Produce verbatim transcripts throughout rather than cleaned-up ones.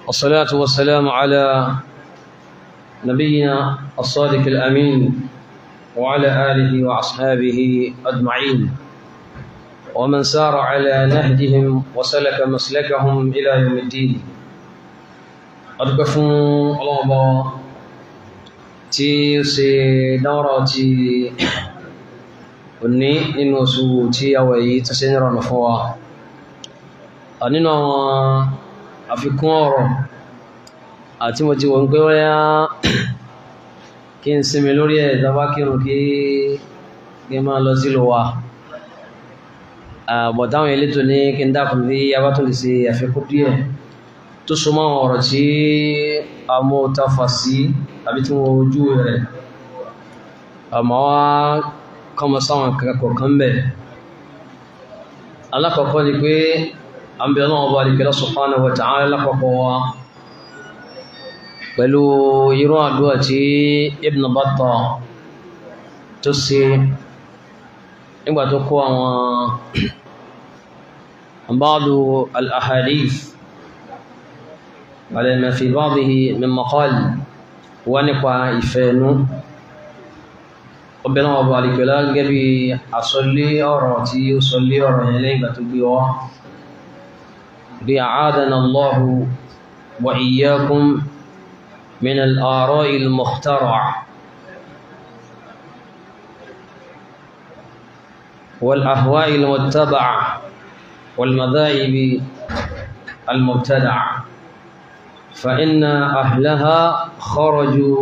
والصلاة والسلام على نبينا الصادق الأمين وعلى آله وأصحابه أجمعين ومن سار على نهجهم وسلك مسلكهم إلى يوم الدين. أرجوكم الله تي سي دورة تي òní nínú oṣù tí a wà yìí tó ṣe ní ìrọ̀rùn fún wa. Nínú àwọn àfikún ọ̀rọ̀ àti mo ti wọ́n pé wáyá kí n sinmi lórí ẹ̀ tàbá kírun kí kí n máa lọ sílò wa. Bọ̀táwọn elétò ní kí n dákùn bí a bá tún lè ṣe àfikún díẹ̀ tó so mọ́ ọ̀rọ̀ tí a mú tafà sí àbí tí wọ́n ojú rẹ̀ àmọ́ wá kọmọ sáwọn akẹ́kọ̀ọ́ kan bẹ̀. Alákọ̀ọ́kọ́ ni pé a ń bẹ Ọlọ́run Ọba Allahu subhanahu wa ta'ala lápapọ̀ wa pẹ̀lú irú àdúrà tí Ibn Battah tó ṣe nígbà tó kó àwọn ba'du al-ahadith ala ma fi ba'dihi min maqal wà nípa ìfẹ́nú. Ọbẹ̀ náà Ọba àlìkẹ́lá gẹ́gẹ́ bí àsọlé ọ̀rọ̀ tí ó sọlé ọ̀rọ̀ yẹn lẹ́yìn ìgbà tó gbé wá bí a'adana Allahu wa iyyakum min al-ara'i al-mukhtara'a wal ahwa'i al-muttaba'a wal madhahibi al-mubtada'a fa inna ahlaha kharaju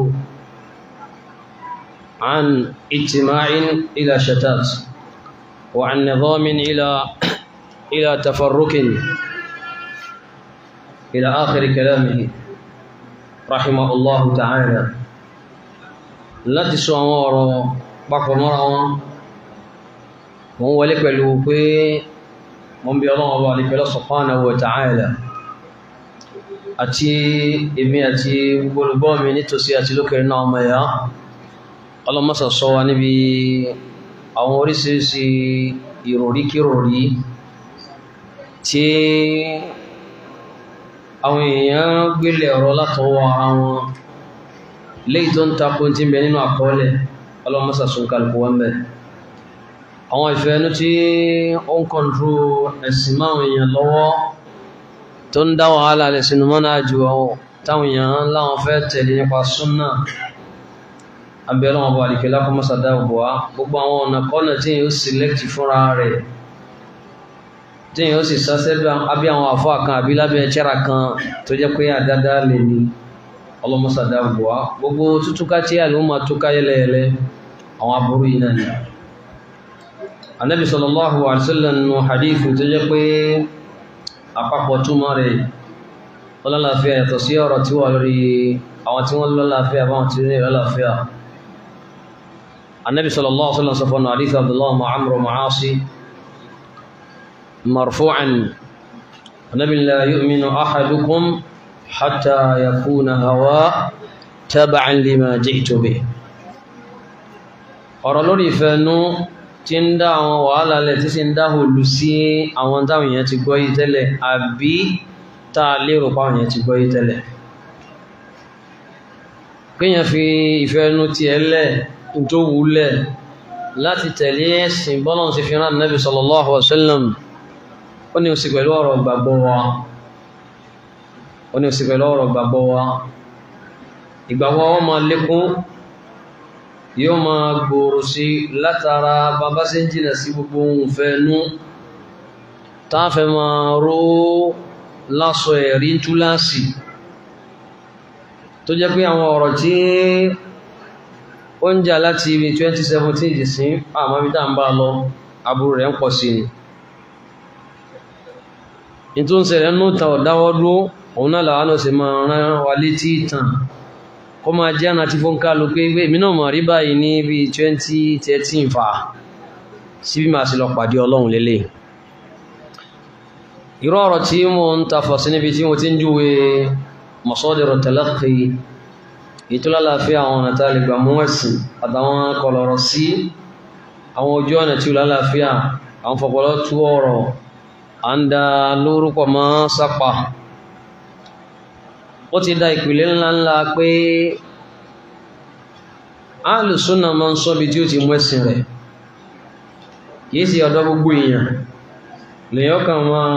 عن اجتماع إلى شتات وعن نظام إلى إلى تفرق إلى آخر كلامه رحمه الله تعالى. لا تسوى بقى مرة هو لك الوقي من بيضان الله سبحانه وتعالى أتي إبني أتي بلبوم نتوسي أتي لك النعم يا ọlọ́mọ́sà sọ wa níbi àwọn oríṣiríṣi ìròrí kíròrí tí àwọn èèyàn gbélé ọ̀rọ̀ látọwọ́ ara wọn léyìí tó ń takò tí ń bẹ nínú àkọọ́lẹ̀. ọlọ́mọ́sà sún kálukú wọn bẹ̀ àwọn ìfẹ́ ẹnu tí ó ń kọ̀ntró ẹ̀sìn máwọn èèyàn lọ́wọ́ tó ń dá wàhálà lẹ̀ sínú mọ́nájú táwọn èèyàn láwọn fẹ́ tẹ̀lé nípa súnnà. Abẹ́lọ́wọ́ Ọba àlìkẹ́lá kó mọ́sá dáàbò wá gbogbo àwọn ọ̀nà kọ́nà tí yóò select fúnra rẹ̀ tí yóò sì sáṣẹ́ àbí àwọn àfáà kan àbí lábẹ́ ẹ̀chẹ́ra kan tó jẹ́ pé àdáadáa lè ní ọlọ́mọ́sá dáàbò wá gbogbo tútúká tí àlùmọ́ túká yẹlẹyẹlẹ àwọn aburú yìí náà ni. Ànábì sallallahu alaihi wasallam nínú hadith tó jẹ́ pé àpapọ̀ túmọ̀ rẹ̀ ọlọ́láfíà yàtọ̀ sí ọ̀rọ̀ tí wà lórí àwọn tí wọ́n lọ́láfíà báwọn tí ní ọlọ́láfíà. النبي صلى الله عليه وسلم صفنا حديث عبد الله مع عمرو معاصي مرفوعا النبي لا يؤمن أحدكم حتى يكون هواء تبعا لما جئت به. ọ̀rọ̀ lórí ìfẹ́ inú tí ń dá àwọn wàhálà lẹ̀ tí sì ń dá hòlù sí àwọn táwọn èèyàn ti gbọ́ yìí tẹ́lẹ̀ àbí tá a lérò páwọn èèyàn ti gbọ́ yìí tẹ́lẹ̀. kéèyàn fi ìfẹ́ inú tiẹ̀ lẹ̀ tó wúlẹ̀ láti tẹ̀lé ẹ̀sìn bọ́lá ti fi rán Nabi sallallahu alaihi wasallam ó ní ó sì pẹ̀lú ọ̀rọ̀ gbàgbọ́ wa ó ní ó sì pẹ̀lú ọ̀rọ̀ gbàgbọ́ wa ìgbàgbọ́ wọn máa lékún yóò máa gbòòrò sí látara bàbá sí jìnà sí gbogbo ohun fẹ́nu táfẹ́ máa ró lásọ ẹ̀rí túláàsì tó jẹ́ pé àwọn ọ̀rọ̀ tí ó ń jà láti ibi twenty seventeen dì sí àmọ́ bí tá ń bá lọ aburú rẹ̀ ń pọ̀ sí ni. ní tó ń ṣẹlẹ̀ nù ta ọ̀dáwọ́ dúró òun náà làwọn náà sì máa rán wa létí ìtàn kó máa jẹ́ àná tí fún kálu pé èmi náà mọ̀ rí báyìí ní bí twenty thirteen fà síbí máa sì lọ pàdé ọlọ́run lélẹ̀. irú ọ̀rọ̀ tí mo ń ta fọ̀ sí níbi tí mo ti ń júwe masadiru talaqqi ìtúlá láàfíà àwọn ọ̀nà tá lè gbà mú ẹ̀sìn àtàwọn kọlọ̀rọ̀ sí àwọn ojú ọ̀nà tí ó lálàáfíà àwọn fọ̀pọ̀lọ́ tú ọ̀rọ̀ à ń da lórúkọ mọ́ sápa ó ti dá ìpìlẹ̀ ńláńlá pé ahlu sunnah máa ń sọ bí tí ó ti mú ẹ̀sìn rẹ̀ kìí sí ọ̀dọ̀ gbogbo èèyàn lèyàn kan máa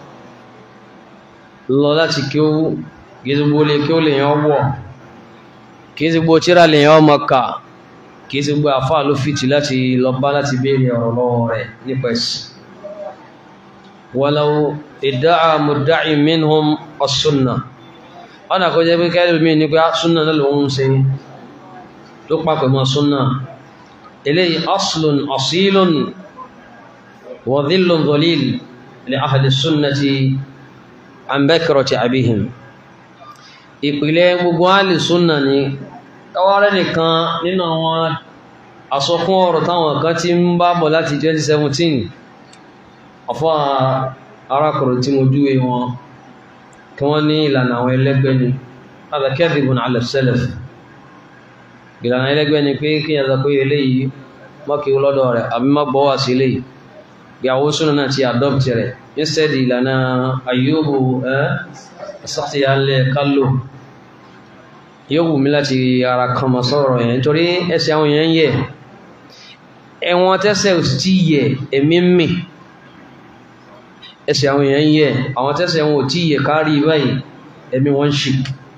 lọ láti kí ó kìí sí gbogbo lè kí ó lèyàn wọ̀ kìí sí gbogbo tíra lèyàn ọmọ kà kìí sí gbogbo àfáà ló fìtì láti lọ bá láti béèrè ọ̀rọ̀ lọ́wọ́ rẹ̀ nípa ẹ̀sìn walau idda'a mudda'i minhum as-sunnah ọ̀nà kó jẹ́ pé kẹ́lẹ̀ mi ní pé sunnah náà lòun ṣe tó pàpẹ̀ mọ́ sunnah eléyìí aslun asilun wa dhillun dhalil li ahli sunnati an bakrati abihim ìpìlẹ̀ gbogbo ahli sunnah ni káwárẹ́ nìkan nínú àwọn àsọkún ọ̀rọ̀ táwọn kan tí ń bá bọ̀ láti twenty seventeen ọ̀fọ́ arákùnrin tí mo júwe wọn kí wọ́n ní ìlànà àwọn ẹlẹ́gbẹ́ ni hādhā kadhibun 'alā as-salaf ìlànà ẹlẹ́gbẹ́ ni pé kí yàtọ̀ pé eléyìí mọ́kí lọ́dọ̀ rẹ̀ àbí má gbọ́ wá sí eléyìí ìyàwó súnà náà ti adopt rẹ̀ instead ìlànà Ayyubu ẹ́ sọ́tìyànlẹ̀ kálò yóò wù mí láti ara kan mọ̀ sọ̀rọ̀ yẹn nítorí ẹsẹ̀ àwọn èèyàn yẹ ẹ̀wọ̀n tẹ́sẹ̀ ò tí yẹ ẹ̀mí mì ẹsẹ̀ àwọn èèyàn yẹ àwọn tẹ́sẹ̀ wọn ò tí yẹ kárí báyìí ẹ̀mí wọn ṣì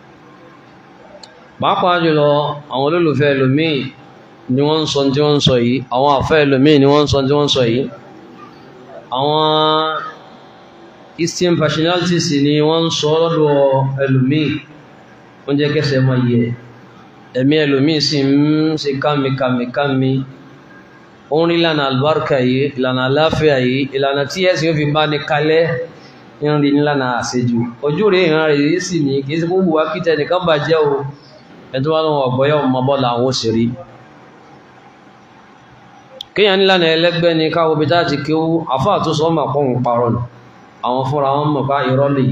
pàápàá jùlọ àwọn olólùfẹ́ ẹlòmíì ni wọ́n ń sọ tí wọ́n ń sọ yìí àwọn àfẹ́ ẹlòmíì ni wọ́n ń sọ tí wọ́n ń sọ yìí àwọn eastern personalities ni wọ́n ń sọ lọ́dọ̀ ẹlòmíì wọ́n jẹ́ kẹsẹ̀ máa yẹ ẹ̀mí ẹlòmíì sì ń ṣe kámi kámi kámi ó ń rí ìlànà àlùbáríkà yìí ìlànà àláfíà yìí ìlànà tí ẹ̀sìn ó fi bá ní kalẹ̀ ń rí nílànà àṣejù ojú rẹ̀ ìran rẹ̀ yìí sì ní kì í ṣe gbogbo wa kí tẹ nìkan bàjẹ́ o ẹ̀tọ́ wá lọ́wọ́ ọ̀gbọ́yọ̀ ọmọ bọ́ọ̀lù àwọn òṣèré kíyàn nílànà ẹlẹ́gbẹ́ ni káwọ́ bí táàtì kí ó àfáà tó sọ mọ̀ pọ̀hùn parọ́ nù àwọn fúnra wọn mọ̀ bá ìrọ́lẹ̀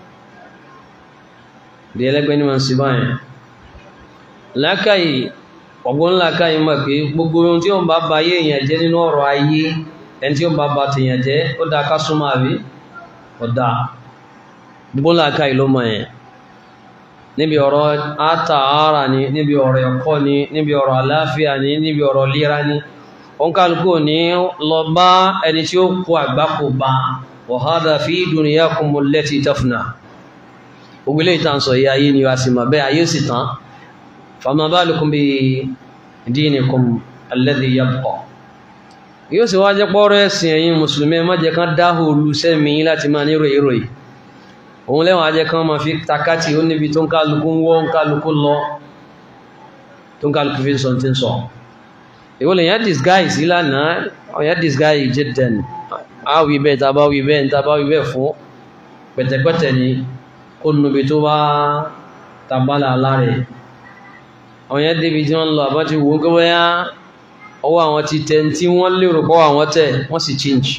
bí ẹlẹ́gbẹ́ ní wọ́n sí báyìí lákàyè ọgbọ́n lákàyè mọ̀ pé gbogbo ohun tí ó bá ba ayé èèyàn jẹ́ nínú ọ̀rọ̀ ayé ẹni tí ó bá ba tèèyàn jẹ́ ó dá ká súnmọ́ àbí ọ̀dà gbogbo lákàyè ló mọ̀ yẹn níbi ọ̀rọ̀ àtàárà ni níbi ọ̀rọ̀ ẹ̀kọ́ ni níbi ọ̀rọ̀ àláfíà ni níbi ọ̀rọ̀ líra ni òǹkàlùkù ní lọ bá ẹni tí ó kó àgbákò bá wa hadha fi dunyakum allati tafna gbogbo ilé ìtàn sọ ayé ni wá sí ma bẹ́ ayé sì tán fama balukum bi dinikum alladhi yabqa yóò sì wá jẹ́ pọ́rọ̀ ẹ̀sìn ẹ̀yin mùsùlùmí má jẹ́ kán dáhù olùsẹ́mi láti máa ní ròyìn ròyìn òun lẹ́wọ̀n ajẹ́ kan ma fi takati ó níbi tó ń kálukú ń wọ́ ń kálukú lọ tó ń kálukú fi sọ tí ń sọ ìwọlẹ̀ yẹn disguise ìlànà ọ̀yẹ́ disguise jiddan àwí bẹ́ẹ̀ tàbá wí bẹ́ẹ̀ tàbá wí bẹ́ẹ̀ fún pẹ̀tẹ̀pẹ̀tẹ̀ ni kó nubi tó bá tàbálà alárẹ̀ ọ̀yẹ́ débi tí wọ́n lọ àbá ti wò ó gbẹ́wẹ́yà ọwọ́ àwọn ti tẹ̀ tí wọ́n lérò pọ́ àwọn tẹ̀ wọ́n sì change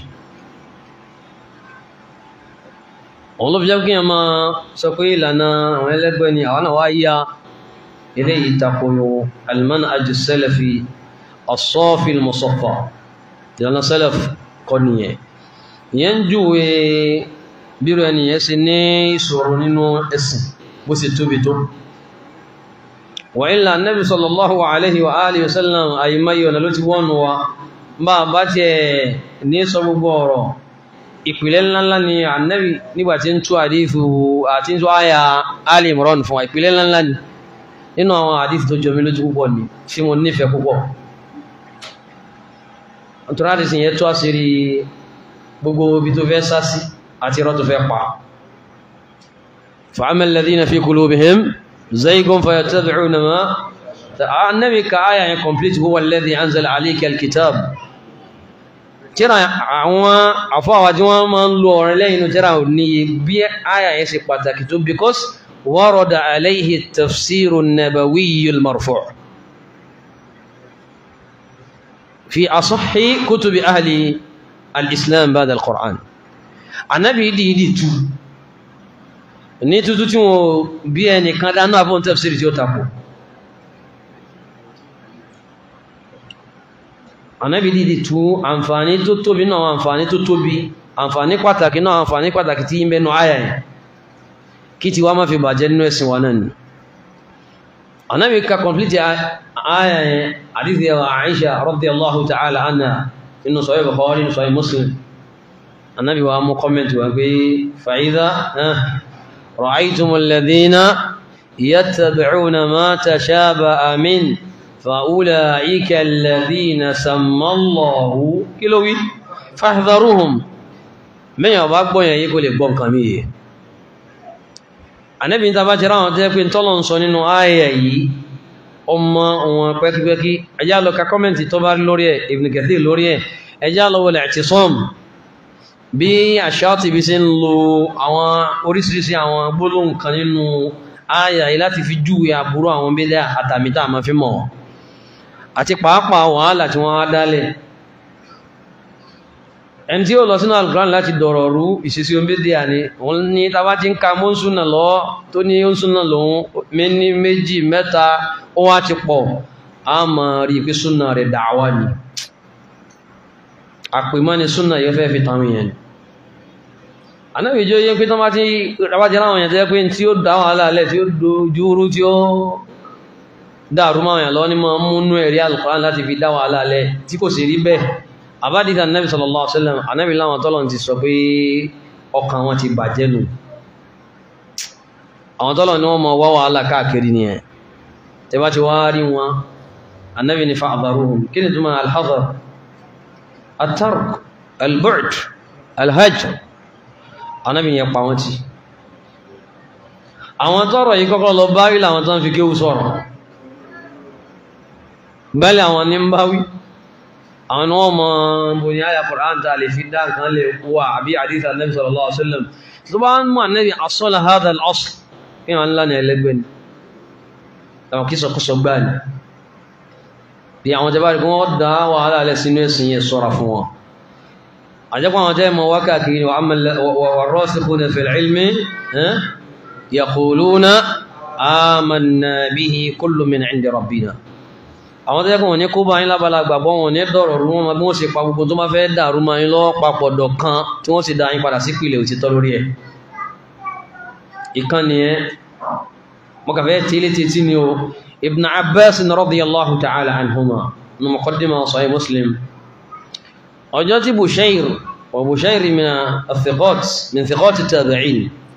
òun ló fi jẹ́ kí ẹ máa sọ pé ìlànà àwọn ẹlẹ́gbẹ́ ni àwọn náà wá yá ilé ìtakòrò al-manhaj as-salafi as-safi al-musaffa ìlànà salaf kọ́ nìyẹn ìyẹn júwe bírò ẹnìyẹn sí ní ìṣòro nínú ẹ̀sìn bó sì tóbi tó wa illa nabi sallallahu alaihi wa alihi wa sallam àyímáyé ọ̀nà ló ti wọ́n wa bá bá tiẹ̀ ní sọ gbogbo ọ̀rọ̀ ìpìlẹ̀ ńláńlá ni ànábì nígbàtí ń tú àdífù àti ń tú àyà Ali Imran fún ìpìlẹ̀ ńláńlá ni nínú àwọn àdífù tó jọmí lójú púpọ̀ ni tí mo nífẹ̀ẹ́ púpọ̀ ọ̀tọ́rádì sí yẹn tó àṣírí gbogbo ibi tó fẹ́ sásí àti irọ́ tó fẹ́ pa fa'ama alladhina fi qulubihim zaygun fayattabi'una ma ànábì ka àyà yẹn complete huwa alladhi anzala alayka al-kitab tíra àwọn àfọwà tí wọ́n máa ń lo ọ̀rẹ́ lẹ́yìn tíra ní bí àyà yẹn ṣe pàtàkì tó because warada alayhi tafsiru nabawi al-marfu' fi asahhi kutubi ahli al-islam ba'da al-Qur'an Ànábì dìídì tú ní tútú tí wọ́n bí ẹnìkan dánú àbọ̀n tafsiri tí ó tapò Ànábì dìdì tú àǹfààní tó tóbi náà àǹfààní tó tóbi àǹfààní pàtàkì náà àǹfààní pàtàkì tí ń bẹnu àyà yẹn kí ti wá má fi bàjẹ́ nínú ẹ̀sìn wa náà ni Ànábì ka complete aya yẹn hadithi Aisha radiyallahu ta'ala anha inú Sahih Bukhari inú Sahih Muslim Ànábì wa mú comment wa pé fa idha ra'aytumul ladhina yattabi'una ma tashabaha min فأولئك الذين سمى الله كيلوي فاحذروهم من يبقى يقول يقول كمية Ànábì ń tàbá jẹ́ra àwọn tẹ́ pé tọ́lọ̀ ń sọ nínú ayà yìí ọmọ wọn pẹ́kipẹ́kí ẹjá lọ ka kọ́mẹ̀ntì tó bá rí lórí ẹ̀ Ibn Kathir lórí ẹ̀ ẹjá lọ wọlé I'tisam bí Ash-Shatibi sí ń lo àwọn oríṣiríṣi àwọn gbólóhùn kan nínú ayà yìí láti fi júwe àbúrò àwọn bídà àtàmítà àmà fi mọ̀ àti pàápàá wàhálà tí wọ́n á dálẹ̀ ẹni tí ó lọ sínú Al-Qur'an láti dọ̀rọ̀ rú ìṣesí omi díà ni wọ́n ní tàbá tí ń ka mọ́ ń súnà lọ tó ní ó ń súnà lòun méní méjì mẹ́ta ó wá ti pọ̀ a mọ̀ rí pé súnà rẹ̀ da'wa ni àpèmọ́ ni súnà yóò fẹ́ fi tàwọn èèyàn ni Ànábì jẹ́ yẹ́ pé tó má ti rábájẹ́ láwọn èèyàn tẹ́ pé tí ó dá wàhálà lẹ̀ tí ó dojúrú tí ó dàrú máa yàn lọ ní máa múnú ẹ̀rí Al-Qur'an láti fi dá wàhálà lẹ̀ tí kò sì rí bẹ́ẹ̀ àbádìíta Ànábì sallallahu alaihi wasallam Ànábì láwọn tọ́lọ̀ ti sọ pé ọkàn wọn ti bàjẹ́ nù àwọn tọ́lọ̀ ni wọ́n mọ wá wàhálà káàkiri ni ẹ̀ tẹ́ bá ti wá rí wọn Ànábì ní fa'adharuhum kí ni túnmọ̀ al-hadar at-tark al-bu'd al-hajr Ànábì yẹn pa wọ́n ti àwọn tọ́rọ̀ yìí kọ́kọ́ lọ bá rí làwọn tán fi kéwú sọ̀rọ̀ bẹ́lẹ̀ àwọn ní ń bá wí àwọn ni wọ́n mọ̀ bóní àyà Qur'an ta lè fi dá nǹkan lè wà àbí hadith Ànábì sallallahu alaihi wasallam tó bá ń mú Ànábì asọ́lá hadha al-asl kí wọ́n ńlá ní ẹlẹ́gbẹ́ ni àwọn kí sọkúsọ gbá ni bí àwọn jẹba rí wọ́n dá wàhálà lẹ́ sínú ẹ̀sìn yẹn sọ́ra fún wọn àjẹ́kọ́ àwọn jẹ́ mọ̀ wákàkiri والراسخون في العلم يقولون آمنا به كل من عند ربنا àwọn tẹ́kùn wọn ní kó bá yín lábala gbàgbọ́ wọn ní dọ̀rọ̀ rú wọn bí wọ́n ṣe pa gbogbo tó máa fẹ́ dàrú ma yín lọ papọ̀ dọ̀kan tí wọ́n sì dá yín padà sí pìlẹ̀ òtítọ́ lórí ẹ̀ ìkan nìyẹn mọ́kàfẹ́ tí ilé títí ni o Ibn Abbas radiyallahu ta'ala anhuma ní muqaddima Sahih Muslim ọjọ́ tí Bushayr wa Bushayr min athiqat min thiqat at-tabi'in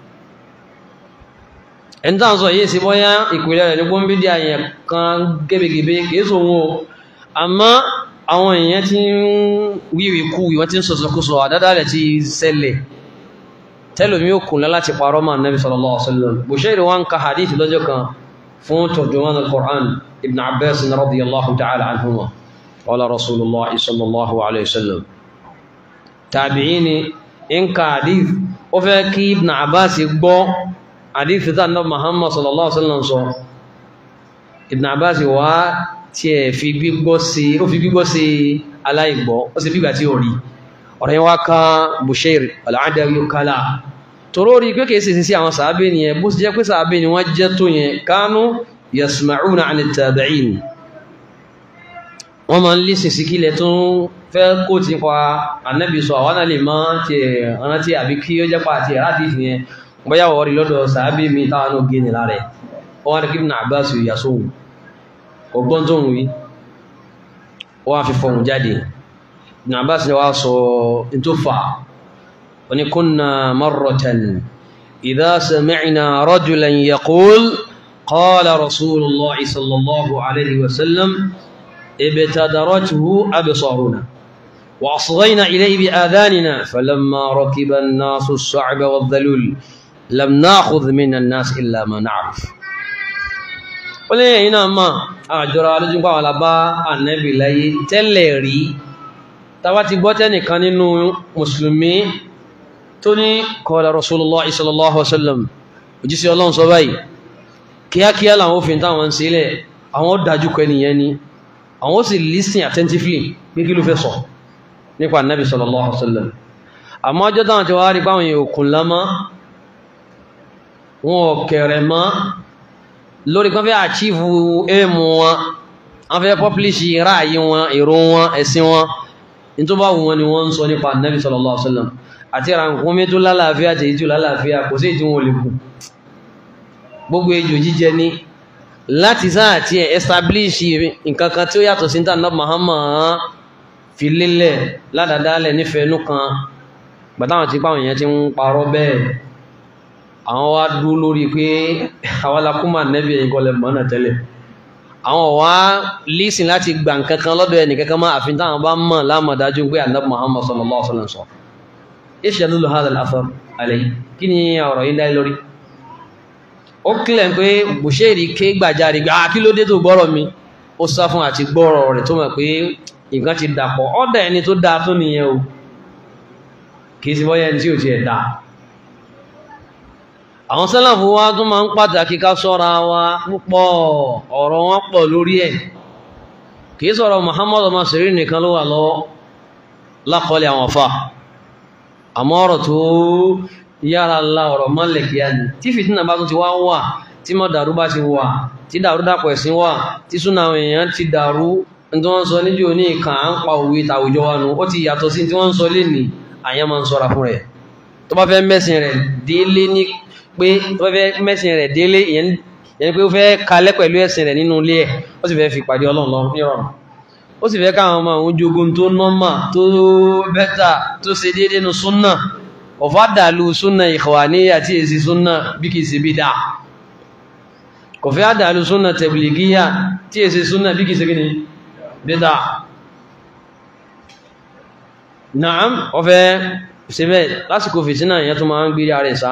ẹni tàà sọ yìí sí bọ́yá ìpìlẹ̀ rẹ̀ ní gbọ́nbí dí àyẹ̀ kan gẹ́bẹ̀gẹ́bẹ̀ kìíso wọn àmọ́ àwọn èèyàn tí ń wíwí kú wọ́n tí ń sọ̀sọ̀kúsọ̀ àdádálẹ̀ ti ṣẹlẹ̀ tẹ́lòmí ó kùnlẹ̀ láti parọ́ mọ́ Nabi sallallahu alaihi wasallam Bushayr wọ́n ka hadith lọ́jọ́ kan fún turjuman al-Qur'an Ibn Abbas radiyallahu ta'ala anhuma qala Rasulullah sallallahu alaihi wasallam tabi'ini in ka hadith ó fẹ́ kí Ibn Abbas gbọ́ hadith ta Nabi Muhammad sallallahu alaihi wasallam sọ Ibn Abbas wá tí ẹ fi gbígbọ́ sí ó fi gbígbọ́ sí aláìgbọ́ ó sì fígbà tí ó rí ọ̀rẹ́ wá ká Bushayr al-Adawi kala toró rí pé kèsì sí àwọn sàábé ni ẹ bó sì jẹ́ pé sàábé ni wọ́n jẹ́ tó yẹn kánú yasma'una 'an at-tabi'in wọ́n ma ń lè sí kílẹ̀ tó fẹ́ kó ti pa Ànábì sọ àwọn alè máa ti ẹ̀rán tí àbí kí ó jẹ́ pa àti ẹ̀rá dìí yẹn bóyá wọ́n rí lọ́dọ̀ sàábé mi táwọn ó gé ní lára ẹ̀ wọ́n rí kí Ibn Abbas yà sóhun ọgbọ́n tó ń wí wọ́n fi fọ̀hún jáde Ibn Abbas ni wá sọ tó fà wọ́n ni kunna marratan idha sami'na rajulan yaqul qala Rasulullah sallallahu alaihi wasallam ibtadaratuhu absaruna wa asghayna ilayhi bi adhanina falamma rakiba an-nasu as-sa'ba wad-dhalul lam na'khudh min an-nas illa ma na'rif ó lè yìí náà máa àjọra alójú pàwọn alábá Ànábì láyé tẹ́lẹ̀ rí tàbá ti gbọ́ tẹ́nìkan nínú mùsùlùmí tó ní qala Rasulullah sallallahu alaihi wasallam òjíṣẹ́ Ọlọ́run sọ báyìí kíákíá làwọn òfin táwọn sílẹ̀ àwọn dájú kọ ẹniyẹn ni àwọn sì listen attentively pé kí ló fẹ́ sọ nípa Ànábì sallallahu alaihi wasallam àmọ́ ọjọ́ táwọn ti wá rí páwọn èèyàn òkun lámá wọn kẹrẹ mọ́ lórí kan fẹ́ àchífù ẹmù wọn wọ́n fẹ́ pọ́plíṣì ráàyí wọn èrò wọn ẹ̀sìn wọn in tó bá wù wọn ni wọ́n ń sọ nípa Nabi sallallahu alaihi wasallam àti ìrànkúnmí tó lálàáfíà àti ìjú lálàáfíà kò sí ìdí wọn lè kù gbogbo ejò jíjẹ ní láti sáà tí ẹ establish nǹkan kan tí ó yàtọ̀ sí tànà Muhammad fi lélẹ̀ ládàdálẹ̀ nífẹ̀ẹ́ inú kan gbàtàwọn tí pàwọn èèyàn ti ń parọ́ bẹ́ẹ̀ àwọn wá dúró lórí pé àwọn alákùnmà nẹ́bí ẹ̀yìn kọlẹ̀ mọ́nà tẹ́lẹ̀ àwọn wá lísìn láti gbà nǹkan kan lọ́dọ̀ ẹni kankan máa àfin táwọn bá mọ̀ lámọ̀dájú pé ànábì Muhammad sallallahu alaihi wasallam sọ ìṣẹ́lúlù hadha al-athar alayhi kí ni ọ̀rọ̀ yìí dá lórí ó kílẹ̀ pé Bushairi ké gbàjáre gbà kí ló dé tó gbọ́rọ̀ mi ó sá fún àti gbọ́rọ̀ rẹ̀ tó mọ̀ pé nǹkan ti dàpọ̀ ọ̀dọ̀ ẹni tó dáa tó nìyẹn o kì í sí bọ́yá ẹni tí ò ti ẹ̀ dáa àwọn sálàfù wa tún máa ń pàtàkì ká ṣọ́ra wa púpọ̀ ọ̀rọ̀ wọn pọ̀ lórí ẹ̀ kì í sọ̀rọ̀ Muhammad ọmọ Sirin nìkan ló wà lọ́wọ́ lákọọ́lẹ̀ àwọn fà àmọ́ ọ̀rọ̀ tó yára la ọ̀rọ̀ mọ́lẹ̀ kíá ni tí fìtínà bá tún ti wá wà tí mọ́ dàrú bá ti wà tí dàrú dàpọ̀ ẹ̀sìn wà tí súnà àwọn èèyàn ti dàrú tí wọ́n ń sọ níjó ní ìkàn à ń pa òwe tàwùjọ wa nù ó ti yàtọ̀ sí tí wọ́n ń sọ lénìí àyàn máa ń sọ́ra fún rẹ̀ tó bá fẹ́ mẹ́sìn rẹ̀ délé ní pé tó fẹ́ mẹ́sìn rẹ̀ délé ìyẹn pé ó fẹ́ kalẹ̀ pẹ̀lú ẹ̀sìn rẹ̀ nínú ilé ẹ̀ ó sì fẹ́ fi pàdé Ọlọ́run lọ ní ọ̀run ó sì fẹ́ káwọn ọmọ àwọn jogun tó nọ́mà tó bẹ́tà tó ṣe déédéé nu súnà ọ̀fà dàlú súnà ìkhwàníyà tí èsì súnà bí kìí ṣe bídà kò fẹ́ dàlú súnà tẹ̀blìgíyà tí èsì súnà bí kìí ṣe gíní bídà naam ọ̀fẹ́ ṣe bẹ́ẹ̀ lásìkò fìtínà ìyẹn tó máa ń gbé ara ẹ̀ sá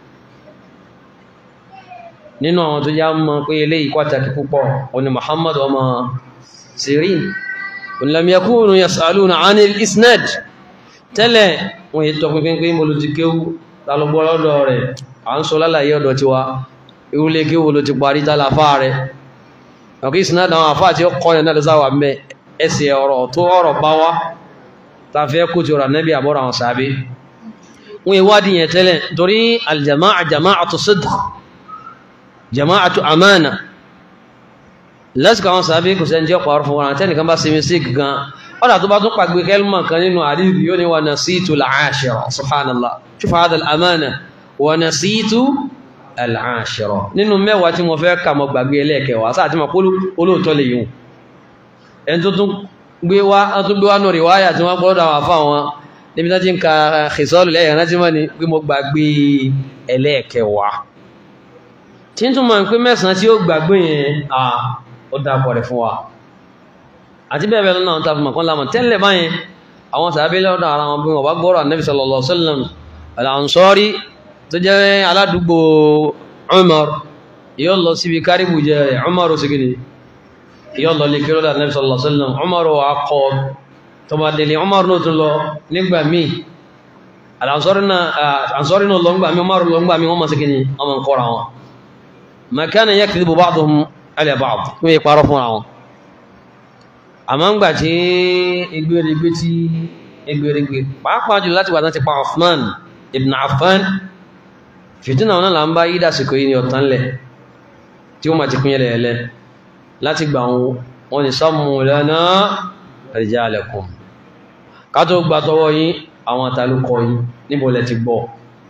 nínú àwọn tó já mọ́ pé eléyìí pàtàkì púpọ̀ oní Muhammad ọmọ Sirin lam yakunu yas'aluna 'anil isnad tẹ́lẹ̀ wọ́n yìí tọpinpin pé mo ló ti kéwú lálọ́gbọ́ lọ́dọ̀ rẹ̀ à ń sọ lálàyé ọ̀dọ̀ tiwa ìwúlé kéwú ló ti parí tálàfà rẹ̀ ọ̀kí isnad àwọn àfáà tí ó kọ́ ẹ̀ náà lọ́sáwà mẹ́ ẹsẹ̀ ọ̀rọ̀ tó ọ̀rọ̀ bá wá tàfẹ́ kó ti ọ̀rọ̀ nẹ́bí àbọ̀rọ̀ àwọn sàábé wọ́n ìwádìí yẹn tẹ́lẹ̀ torí aljama'a jama'atu sidq jama'atu amana lásìkò àwọn sàábé kò sẹ́ni jẹ́ pàrọ̀ fún wọn tẹ́nìkan bá sinmi sí gan ọ̀dà tó bá tún pàgbé kẹlmọ̀ kan nínú àdíbì yóò ní wa nasitu al-ashira subhanallah ṣùfà hadha al-amana wa nasitu al-ashira nínú mẹ́wàá tí mo fẹ́ kà mọ́ gbàgbé ẹlẹ́ẹ̀kẹwàá sáà tí mo kó olóòtọ́ lè yìí ẹni tó tún gbé wá tó gbé wá nù ríwáyà tí wọ́n gbọ́dọ̀ àwọn afá wọn níbi tó ti ń ka khisalu lẹ́yìn rántí mọ́ ni pé mo gbàgbé ẹlẹ́ẹ̀kẹwàá tí ń tún mọ̀ pé mẹ́sàn-án tí ó gbàgbé yẹn ó dápọ̀ rẹ̀ fún wa àti bẹ́ẹ̀ bẹ́ẹ̀ lọ́nà àwọn tàbí mọ̀kán lámọ̀ tẹ́lẹ̀ báyẹn àwọn sàábé lọ́dọ̀ ara wọn bí wọ́n bá gbọ́rọ̀ Ànábì sallallahu alaihi wasallam al-Ansari tó jẹ́ aládùúgbò Umar yóò lọ síbi kárìbù jẹ́ Umar ó sì gini yóò lọ lè kí lọ́dọ̀ Ànábì sallallahu alaihi wasallam Umar wà kọ́ tó bá délé Umar náà tún lọ nígbà míì al-Ansari náà lọ ńgbà míì Umar lọ ńgbà míì wọ́n mọ̀ sí gini wọ́n mọ̀ ń kọ́ra wọn ma kana yakdhibu ba'duhum ala ba'd wọ́n yẹ parọ́ fún àwọn àmọ́ ń gbà tí egbèrègbè tí egbèrègbè pàápàá jùlọ láti wà náà ti pa Uthman ibn Affan fìtínà wọn là ń bá yí dásìkò yìí ní ọ̀tán lẹ̀ tí ó máa ti pínyẹ̀lẹ̀ ẹ̀lẹ́ láti gbà wọn ni sammu lana rijalakum ká tó gbà tọwọ́ yín àwọn àtàlùkọ yín níbo lẹ ti gbọ́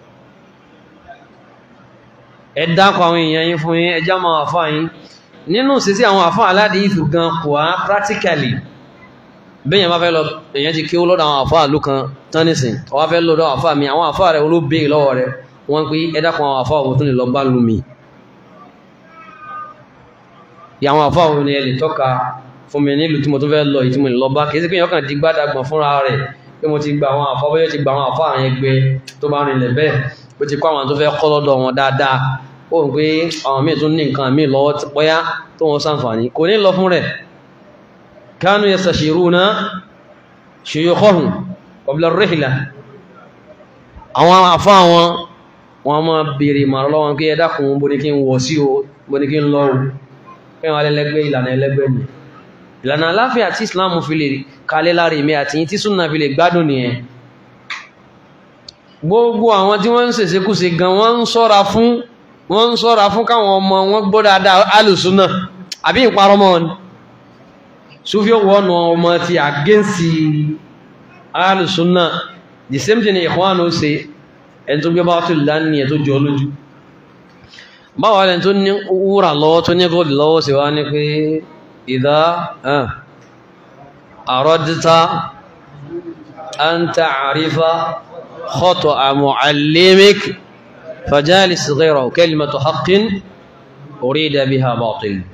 ẹ dákọ̀ àwọn èèyàn yín fún yín ẹjá máa wà fáà yín nínú sí sí àwọn àfáà aládìífù gan kò á practically bẹ́yàn bá fẹ́ lọ èyàn ti kí ó lọ́dọ̀ àwọn àfáà ló kan tánìsìn ọwá fẹ́ lọ́dọ̀ àwọn àfáà mi àwọn àfáà rẹ̀ olóbè lọ́wọ́ rẹ̀ wọ́n pé ẹ́dàkùn àwọn àfáà òun tó lè lọ bá lú mi àwọn àfáà òun ni ẹ lè tọ́ka fún mi nílùú tí mo tó fẹ́ lọ ìtí mo lè lọ bá kìí sí pé yọkàn di gbádàgbọ̀n fúnra rẹ̀ pé mo ti gba àwọn àfáà bóyá ti gba àwọn àfáà yẹn gbé tó bá rìnlẹ̀ bẹ́ẹ̀ bó ti kọ́ àwọn tó fẹ́ kọ́ lọ́dọ̀ wọn dáadáa ó ń pé àwọn míì tún ní nǹkan míì lọ́wọ́ pọ́yá tó wọ́n ṣàǹfààní kò ní lọ fún rẹ̀ kánú yastashiruna shuyukhahum qabla ar-rihla àwọn àfá wọn wọ́n máa bèèrè ìmọ̀ràn lọ́wọ́ kí ẹ dákun bó ní kí n wọ̀ sí o bó ní kí n lọ o kí wọ́n lẹ́lẹ́gbẹ́ ìlànà ẹlẹ́gbẹ́ ni ìlànà aláfíà tí Islam fi lè kalẹ̀ lára èmi àti yín tí súnà fi lè gbádùn nìyẹn gbogbo àwọn tí wọ́n ń ṣèṣekúṣe gan wọ́n ń ṣọ́ra fún wọ́n ń ṣọ́ra fún káwọn ọmọ wọn gbọ́ dáadáa alùsúnà àbí ìparọ́mọ́ ni Sufi wọ́n ọmọ ti àgẹ́nsì alùsúnà the same thing Ikhwan ó ṣe ẹni tó gbé bá tó lánìí ẹ̀ tó jọ lójú báwo lẹ́ni tó ní wúrà lọ́wọ́ tó ní gold lọ́wọ́ sí wá ní pé idha aradta an ta'rifa khata'a mu'allimik fajalis ghayrahu kalimatu haqqin urida biha batil